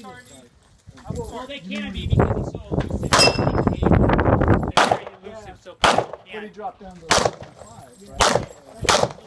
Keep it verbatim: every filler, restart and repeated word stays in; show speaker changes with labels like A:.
A: Well, they can be because it's so elusive. They're very elusive, so people
B: But he
A: can't.
B: dropped down to five, right?